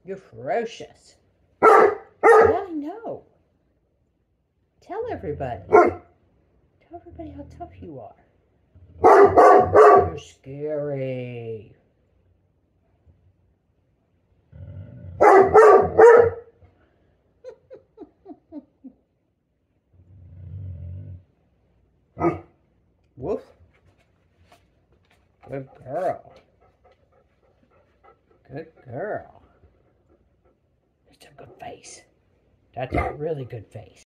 You're ferocious. Yeah, I know. Tell everybody. Tell everybody how tough you are. You're scary. Woof. Good girl. Good girl. That's a good face. That's a really good face.